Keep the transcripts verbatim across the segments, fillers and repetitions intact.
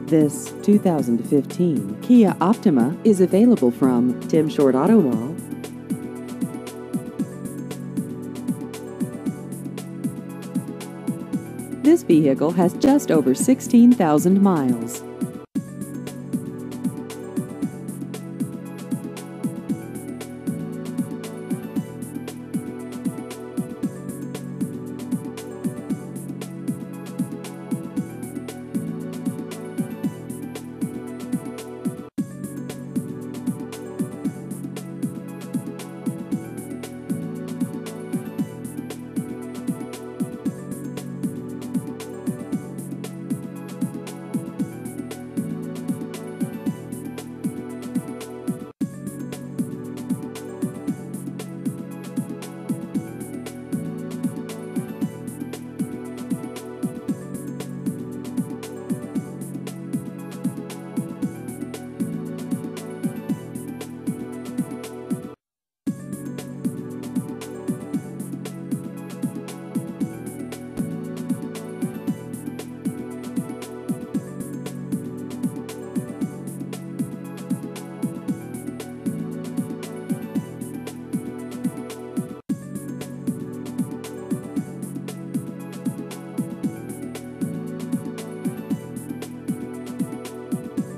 This two thousand fifteen Kia Optima is available from Tim Short Auto Mall. This vehicle has just over sixteen thousand miles.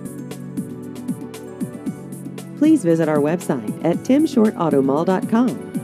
Please visit our website at tim short auto mall dot com.